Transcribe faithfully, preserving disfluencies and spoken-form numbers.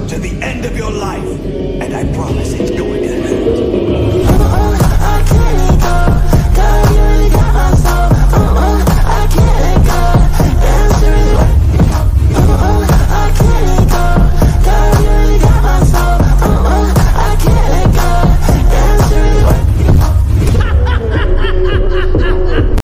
to the end of your life, and I promise it